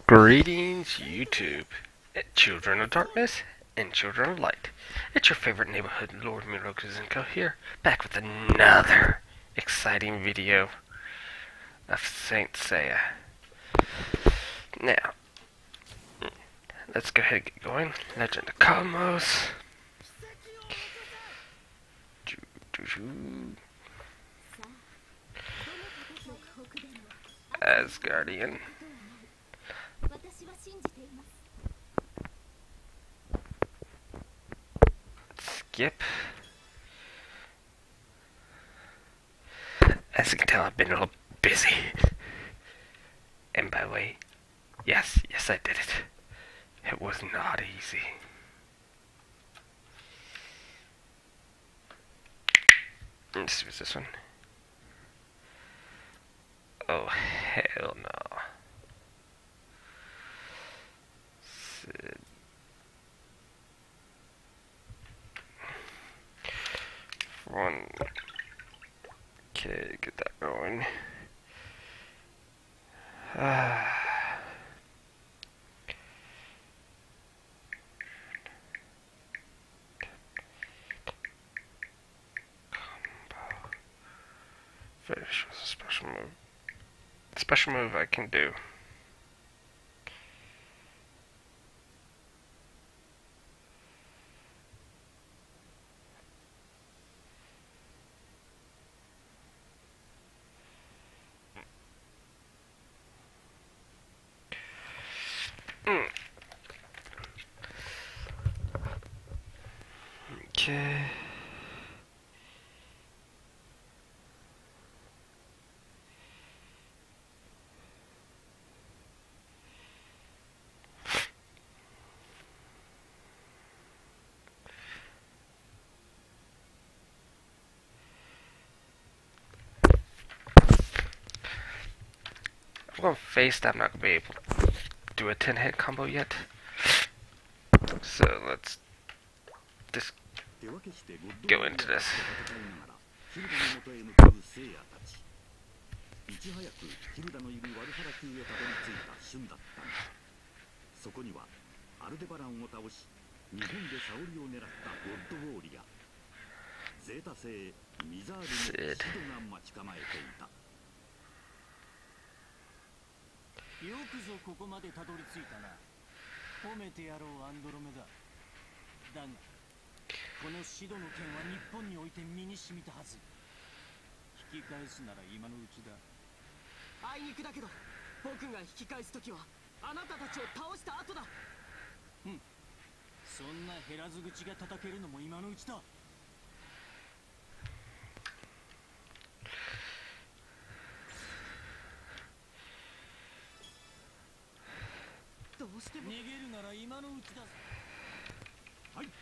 Greetings, YouTube, children of darkness and children of light. It's your favorite neighborhood Lord Mirokuzenko here, back with another exciting video of Saint Seiya. Now, let's go ahead and get going. Legend of Cosmos. Asgardian. Skip. As you can tell, I've been a little busy. And by the way, yes, I did it. It was not easy. Let's see what's this one. Oh, hell no. Sid. One. Okay, get that going. Finish with a special move. Special move I can do. Okay. I'm going to face that I'm not going to be able to do a 10-hit combo yet. So let's just go into this. Sid. よくぞここまでたどり着いたな。褒めてやろうアンドロメダ。だが、このシドの剣は日本において身に染みたはず。引き返すなら今のうちだ。 あいにくだけど、僕が引き返すときはあなたたちを倒した後だ。 そんな減らず口が叩けるのも今のうちだ。 どうしても逃げるなら今のうちだ。はいと。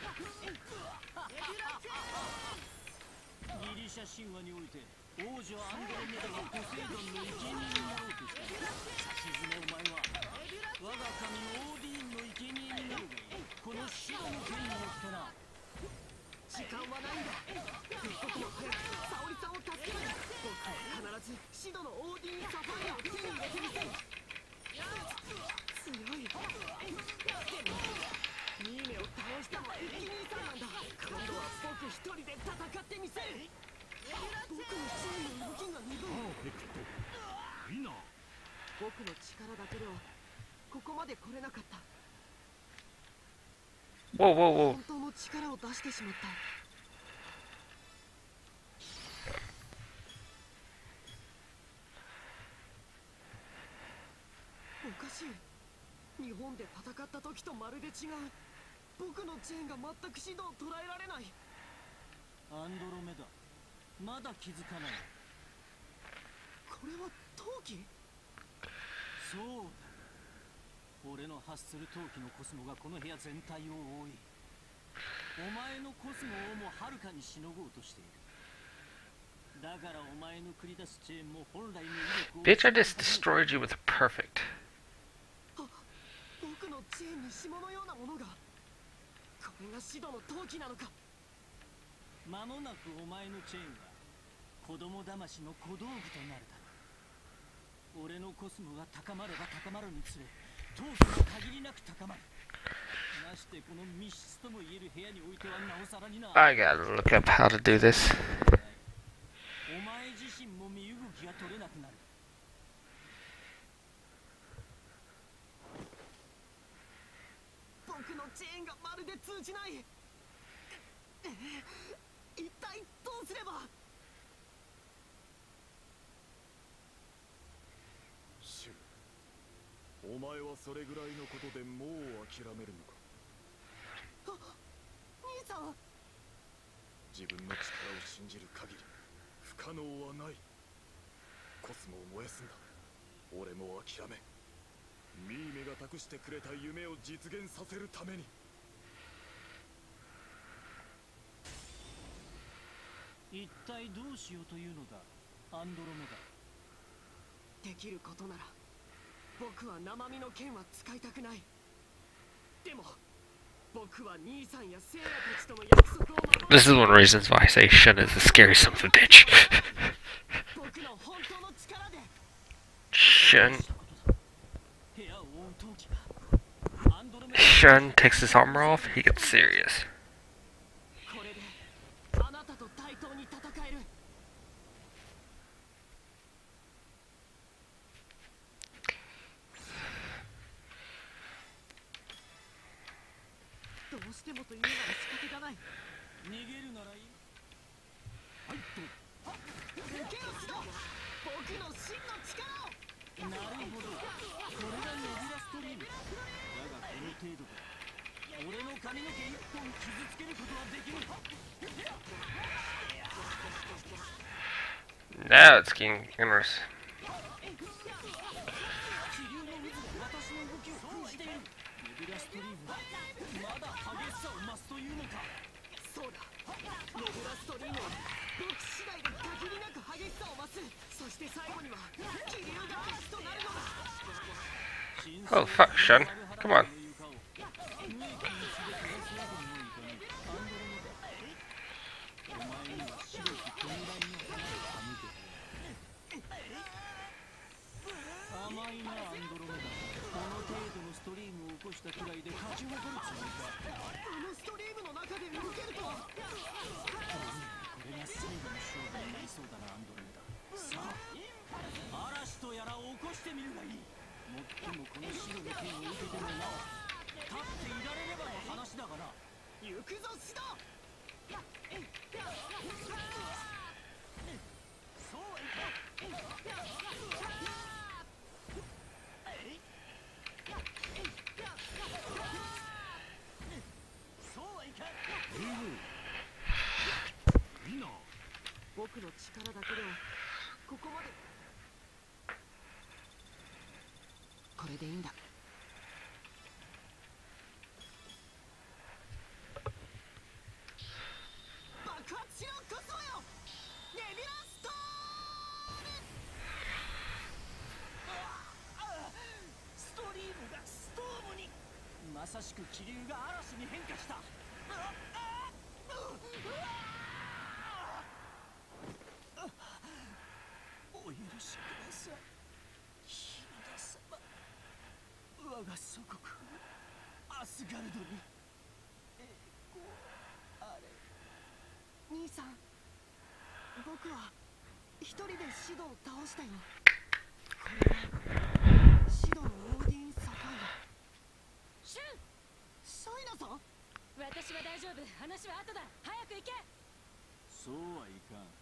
ギリシャ神話において王女アンドロメダがポセイドンの生贄になろうとした。さしずめお前は我が神オーディーンの生贄になるがいい。このシドの剣によってな。 時間はないんだ。一刻も早く沙織さんを助けない。僕は必ずシドのオーディーンサファイアを手に入れてみせる。強い。でもニーネを倒したのは一気兄さんなんだ。今度は僕一人で戦ってみせる。僕のチームの動きが鈍い。僕の力だけではここまで来れなかった。 Whoa, whoa, whoa. 本当の力を出してしまった。おかしい。日本で戦った時とまるで違う。僕のチェーンが全く指導を捉えられない。 アンドロメダ、まだ気づかない。 これは陶器？ そうだ。俺の発する陶器のコスモがこの部屋全体を覆い、お前のコスモをもはるかにしのごうとしている。だからお前の繰り出すチェーンも本来の威力を。 Bitch, I just destroyed you with a perfect. あ、僕のチェーンに霜のようなものが。これが指導の陶器なのか。 間もなくお前のチェーンは子供騙しの小道具となるだろう。俺ののコスモが高まれば高まるにつれ闘気も限りなく高まる。ましてこの密室とも言える部屋においてはなおさらにな。 I gotta look up how to do this. お前自身も身動きが取れなくなる。 僕のチェーンがまるで通じない。一体どうすれば。 シュウ、お前はそれぐらいのことでもう諦めるのか。 兄さん、 自分の力を信じる限り不可能はない。コスモを燃やすんだ。俺も諦め、ミーメが託してくれた夢を実現させるために。 一体どうしようというのだ、アンドロメダ。 できることなら僕は生身の剣は使いたくない。でも僕は兄さんや聖夜たちとの約束を守る。 This is one of the reasons why I say Shun is the scary son of a bitch. 僕の本当の力で。 Shun 部屋を覆う闘気がアンドロメダ。 Shun takes his armor off, he gets serious. これであなたと対等に戦える。どうしてもというなら仕方がない。 逃げるならいい。はいと。 受けよしろ。僕の真の力を。 なるほど、これがネビュラストリームだ。だがこの程度で俺の髪の毛一本傷つけることはできる。 Now it's getting humorous. 気流の渦が私の動きを封じている。ネビュラストリームはまだ激しさを増すというのか。 そうだ。ネブラストリームは僕次第で限りなく激しさを増す。そして最後には気流が嵐となるのだ。 Oh fuck, Shun. Come on. 甘いなアンドロメダ。この程度のストリームを起こしたくらいで勝ち誇るつもりか。 あのストリームの中で動けるとは。 これが最後の勝負になりそうだなアンドロメダ。さあ嵐とやらを起こしてみるがいい。もっともこの白の剣を受けてもなお立っていられればの話だがな。 行くぞシド。 そうはいかん。そうはいかん。 みんな、 僕の力だけではここまで。これでいいんだ。爆発しろコスモよ。ネビュラストストリームがストームに。まさしく気流が嵐に変化した。お許しくださいヒロダ様。我が祖国アスガルドに栄光あれ。 兄さん、僕は一人でシドを倒したよ。これがシドのオーディン・サファイア。 シュン、 シャイナさん。 私は大丈夫。話は後だ。早く行け。 そうはいかん。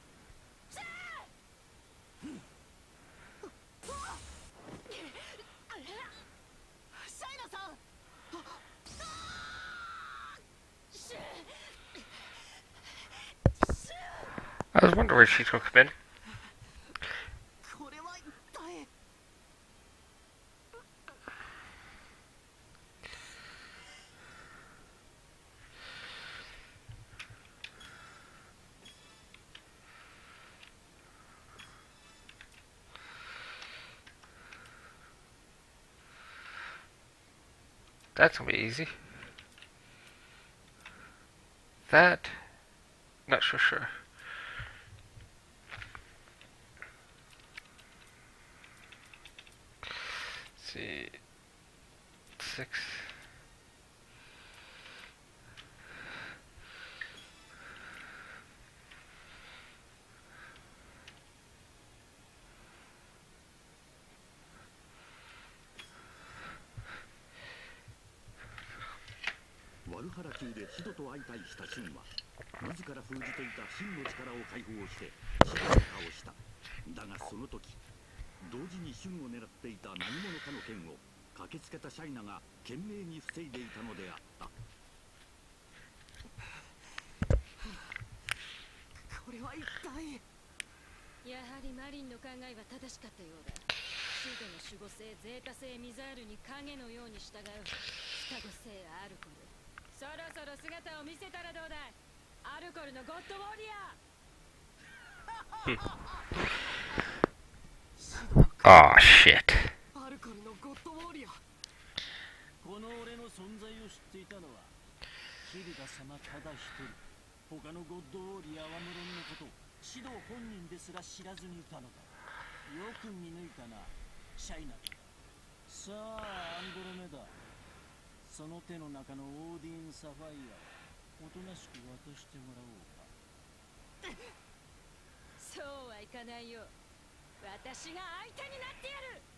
シャイナさん。 シュン、 I was wondering where she's gonna come in. これは一体。 That's gonna be easy. That, not so sure. see. 6. ワルハラ宮でシドと相対したシンは自ら封じていた真の力を解放してシドを倒した。だがその時同時にシュンを狙っていた何者かの剣を駆けつけたシャイナが懸命に防いでいたのであった。 これは一体。 やはりマリンの考えは正しかったようだ。シードの守護星ゼータ星ミザールに影のように従う双子星アルコル。そろそろ姿を見せたらどうだい、アルコルのゴッドウォリアー。 Oh shit. アルコルのゴッドウォーリアー。 この俺の存在を知っていたのはヒルダ様ただ一人。他のゴッドウォーリアーは無論のことシド本人ですら知らずにいたのだ。よく見抜いたな、シャイナ。さあアンドロメダ、その手の中のオーディン・サファイアをおとなしく渡してもらおうか。 そうはいかないよ。私が相手になってやる。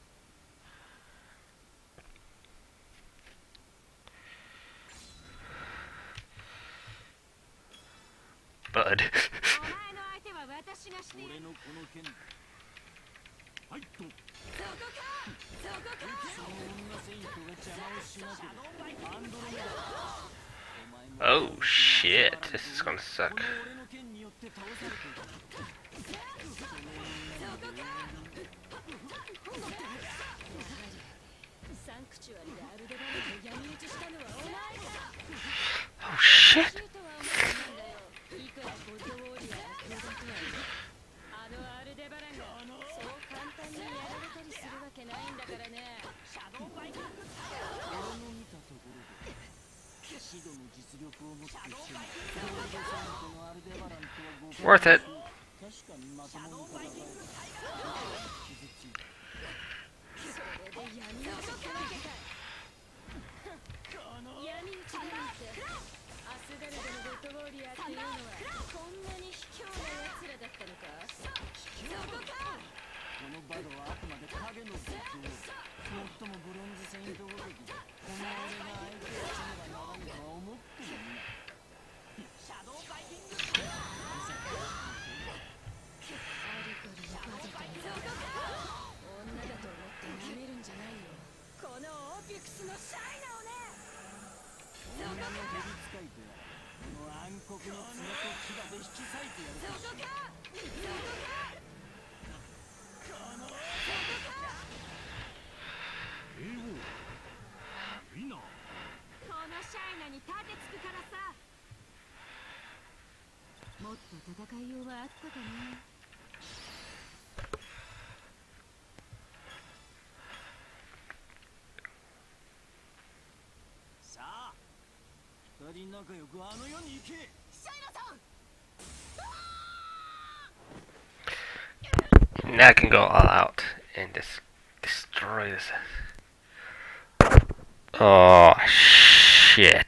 Bud. お前の相手は私がしてやる。 俺のこの剣、はいと。 そこかそこか。 その女セイントが邪魔をしなければアンドロメダ、 Oh shit, this is gonna suck. この俺の剣によって倒されていた。 サンクチュアリでアルデバランを闇討ちしたのはお前か。 Oh shit. シートは思ってんだよ。いくらゴッドウォーリアーが強大とはいえ、あのアルデバランがそう簡単にやられたりするわけないんだからね。シャドウバイク。 俺の見たところでシドの実力をもってしてもゴールドサントのアルデバランとは Worth it. 確かにまともに戦える。傷ついた。 それで闇討ちってわけかい。闇討ちだなんてアスガルドのゴッドウォーリアーっていうのはこんなに卑怯な奴らだったのか。そこか。 このバドはあくまで影のゴッドウォーリアー。最もブロンズセイントごときこの俺が相手をしねばならぬとは思ってもいない。シャドウバイキング。 アルコルのバドと女だと思って舐めるんじゃないよ。このオーピュクスのシャイナをね。 女のヘビ使いとやこの暗黒の爪と牙で引き裂いてやる。 そこかそこか。 いいな。 このシャイナに盾つくからさ。もっと戦いようはあったかな。 さあ二人仲良くあの世に行け。 シャイナさん。 Now I can go all out and just destroy this. Oh shit.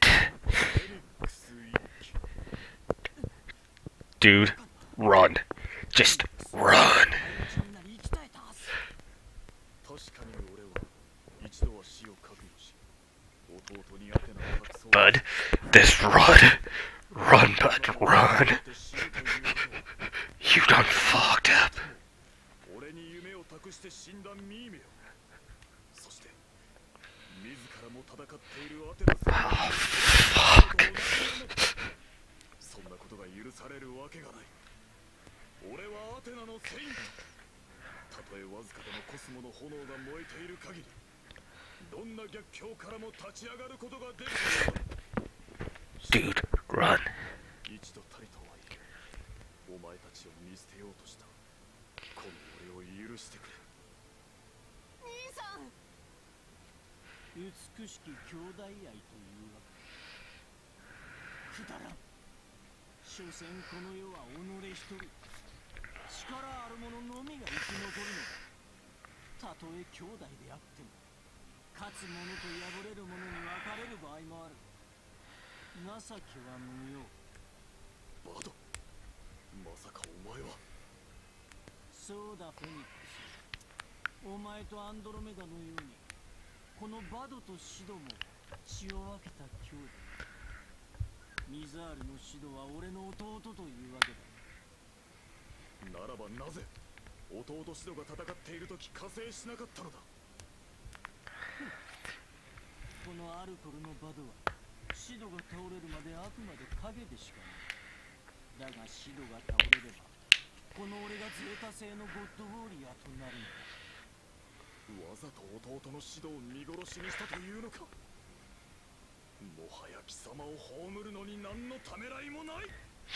Dude, run. Just run. 生き絶えたはず。 確かに俺は一度は死を覚悟し弟にアテナを託そう。 Bud, just run. Run, Bud, run. You done fucked up. 俺に夢を託して死んだミーメよ。そして自らも戦っているアテナさん。 Oh, fuck. そんなことが許されるわけがない。俺はアテナのセイント。たとえわずかでもコスモの炎が燃えている限り、どんな逆境からも立ち上がることができる。 Dude, run. 一度たりとはいえ、お前たちを見捨てようとしたこの俺を許してくれ。 兄さん。 美しき兄弟愛というわけ。くだらん。所詮この世は己一人。力ある者のみが生き残るのだ。 たとえ兄弟であっても勝つ者と敗れる者に分かれる場合もある。情けは無用。 バド、まさかお前は。 そうだフェニックス、お前とアンドロメダのようにこのバドとシドも血を分けた兄弟。ミザールのシドは俺の弟というわけだ。 ならばなぜ弟シドが戦っている時加勢しなかったのだ。 このアルコルのバドはシドが倒れるまであくまで影でしかない。だがシドが倒れればこの俺がゼータ星のゴッドウォーリアーとなるんだ。 わざと弟のシドを見殺しにしたというのか。もはや貴様を葬るのに何のためらいもない。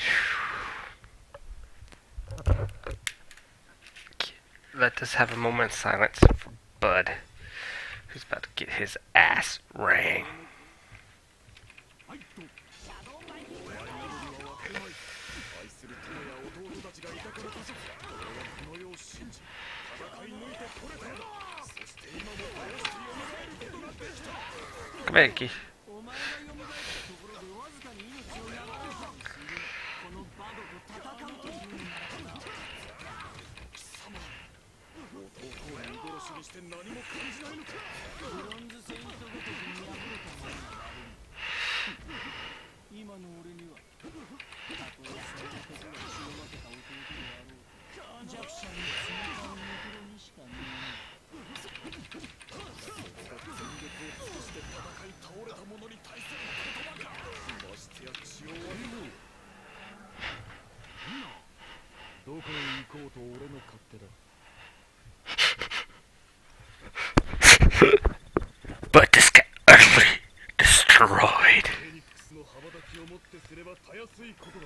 Let us have a moment of silence for Bud, who's about to get his ass rang. 愛する友や弟たちがいたからこそ俺はこの世を信じ戦い抜いてこれたのだ。そして今も生やして蘇ることができた。 Come here, Keith. お前が蘇ったところでわずかに命を長らかにするこのバドと戦うというならば。 貴様、弟を見殺しにして何も感じないのか。 ブロンズセイントごときに敗れた者が悪い。今の俺にはたとえその男が血を分けた弟であろう弱者に冷たい肉にしか見えない。 全力を尽くして戦い倒れた者に対する言葉か。ましてや血を分ける。どこへ行こうと俺の勝手だ。 But this got utterly destroyed. フェニックスの羽ばたきをもってすればたやすいことだ。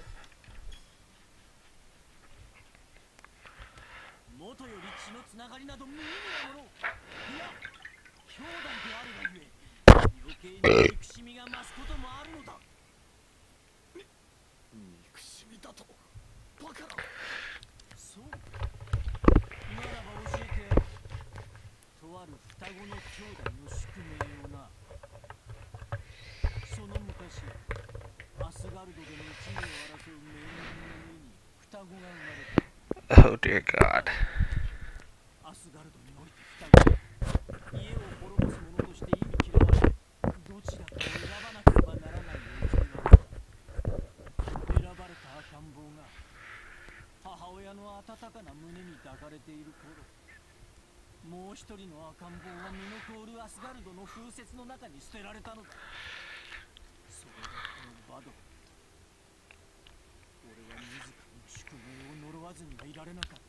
元より血のつながりなど無意味なもの。いや兄弟であるがゆえ余計に憎しみが増すこともあるのだ。 憎しみだとバカだ。 そうならば教えてやる。とある双子の兄弟の宿命をな。その昔アスガルドでの地位を争う命運の上に双子が生まれた。 Oh dear God. アスガルドにおいて双子は家を滅ぼす者として忌み嫌われ、どちらかを選ばなければならない様子があった。選ばれた赤ん坊が母親の温かな胸に抱かれている頃、もう一人の赤ん坊は身の凍るアスガルドの風雪の中に捨てられたのだ。それがこのバド。俺は自らの宿命を呪わずにはいられなかった。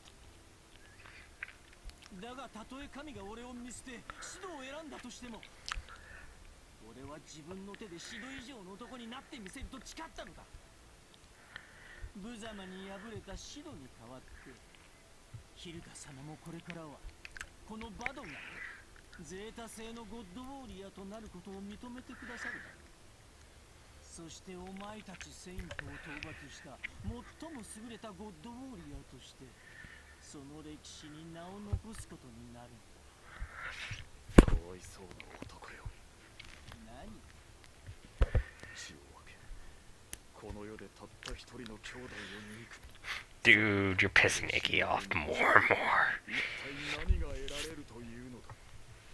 だがたとえ神が俺を見捨てシドを選んだとしても、俺は自分の手でシド以上の男になってみせると誓ったのだ。無様に敗れたシドに代わってヒルダ様もこれからはこのバドがゼータ星のゴッドウォーリアとなることを認めてくださるだろう。そしてお前たちセイントを討伐した最も優れたゴッドウォーリアとしてその歴史に名を残すことになる。 かわいそうな男よ。 何？ 血を分けこの世でたった一人の兄弟を憎む。 Dude, you're pissing Iggy off more and more. 一体何が得られるというのだ。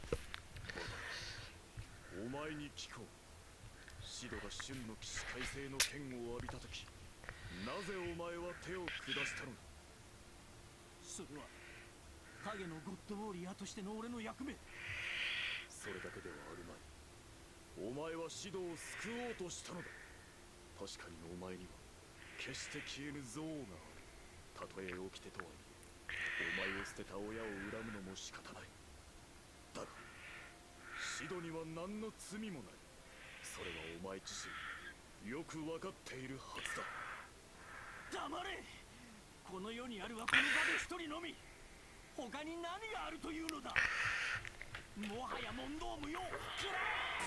お前に聞こう。シドが春の起死回生の剣を浴びたとき、なぜお前は手を下したのだ。 それは影のゴッドウォーリアとしての俺の役目。 それだけではあるまい。お前はシドを救おうとしたのだ。確かにお前には決して消えぬ憎悪がある。たとえ起きてとはいえ、お前を捨てた親を恨むのも仕方ない。だがシドには何の罪もない。それはお前自身よく分かっているはずだ。 黙れ。この世にあるはこの場で一人のみ。他に何があるというのだ。もはや問答無用。くら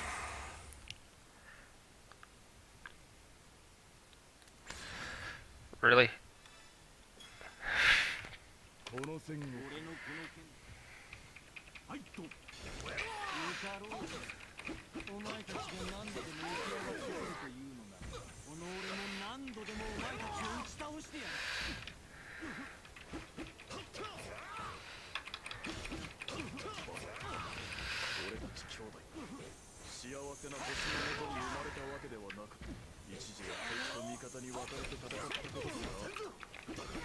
え。 Really? この戦を俺のこの剣あろう。お前たちが何度でも起き上がってくるというのなら、この俺も何度でもお前たちを打ち倒してやる。 俺たち兄弟、幸せな星のもとに生まれたわけではなく、一時は敵と味方に分かれて戦ったことすらあった。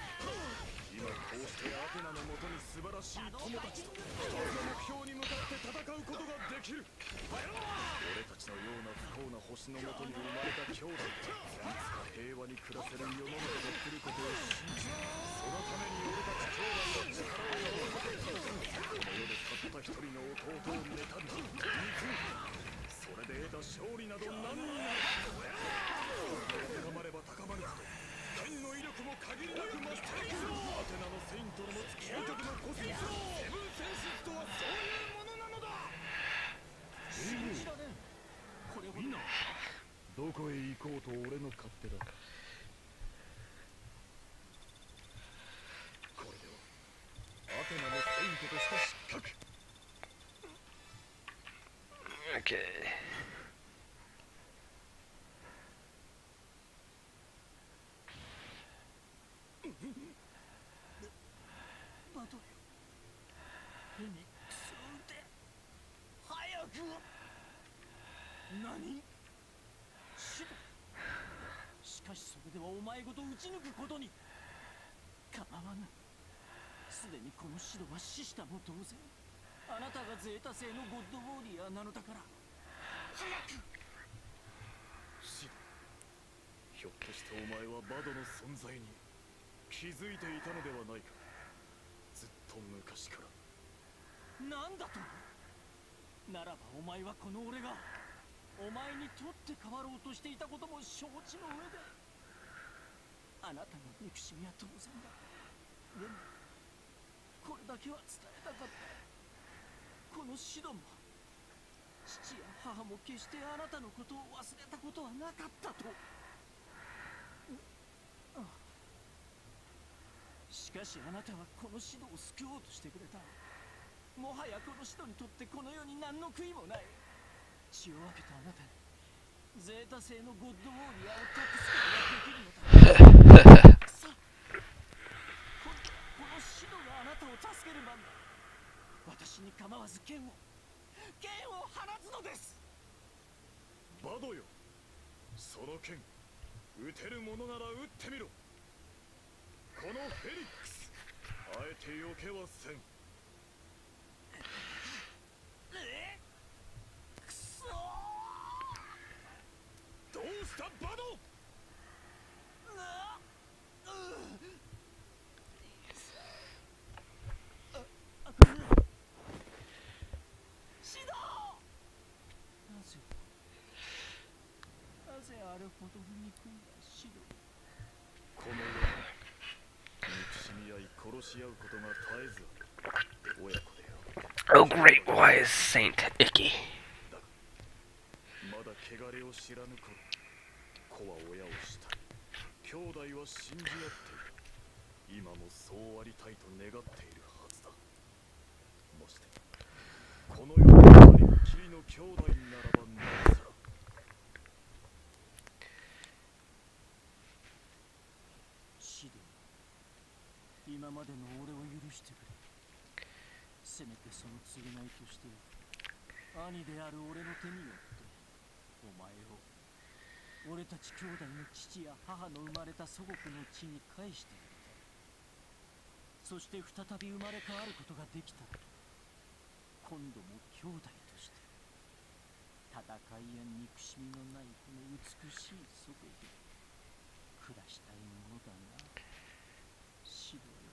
今こうしてアテナのもとに素晴らしい友たちと一つの目標に向かって戦うことができる。俺たちのような不幸な星のもとに生まれた兄弟がいつか平和に暮らせる世の中が来ることを信じ、そのために俺たち兄弟の力を合わせてこの世でたった一人の弟を妬んだ憎む。それで得た勝利など何になる。高まれば高まるほど剣の威力も限りなく増していく。アテナのセイントの持つ究極のコスモス、セブンセンシスとはそういうものなのだ。 信じられん。これほどどこへ行こうと俺の勝手だ。これではアテナのセイントとした失格。 Okay. バトルフェニックスを撃て。早く。何？シド。しかしそれではお前ごと撃ち抜くことに。構わぬ。すでにこのシドは死したも同然。あなたがゼータ星のゴッドウォーリアーなのだから。早く。 シド、ひょっとしてお前はバドの存在に気づいていたのではないか。ずっと昔から。 なんだと。ならばお前はこの俺がお前に取って代わろうとしていたことも承知の上で。あなたの憎しみは当然だ。でもこれだけは伝えたかった。このシドも父や母も決してあなたのことを忘れたことはなかったと。しかしあなたはこのシドを救おうとしてくれた。もはやこのシドにとってこの世に何の悔いもない。血を分けたあなたにゼータ星のゴッドウォーリアーを託すことができるのだ。さあ、このシドがあなたを助ける番だ。私に構わず剣を放つのです。 バドよ、その剣撃てるものなら撃ってみろ。このフェリックス、あえて避けはせん。 くそー。 どうしたバド。 シド。なぜあれほど憎んだシド。 この世に憎しみ合い殺し合うことが絶えずある親子である。 Oh, great wise Saint Ikki. まだ汚れを知らぬ頃、子は親を慕い、兄弟は信じ合っている。今もそうありたいと願っているはずだ。ましてこの世の二人っきりの兄弟ならばなおさら。 シド、今までの俺を許してくれ。せめてその償いとして兄である俺の手によってお前を俺たち兄弟の父や母の生まれた祖国の地に返してやりたい。そして再び生まれ変わることができたら、今度も兄弟として戦いや憎しみのないこの美しい祖国で暮らしたいものだな、シドよ。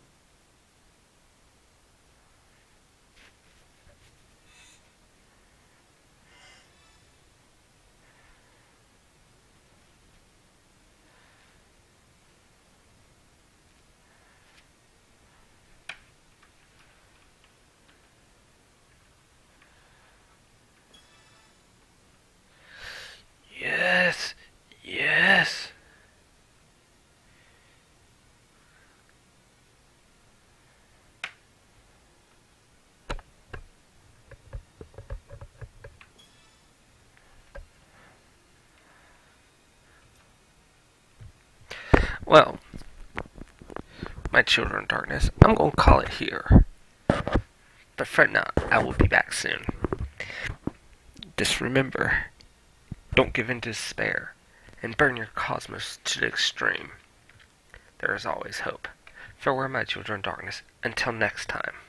Yes, yes. Well, my children of darkness, I'm going to call it here. But fret not, I will be back soon. Just remember, don't give in to despair, and burn your cosmos to the extreme. There is always hope. Farewell, my children of darkness. Until next time.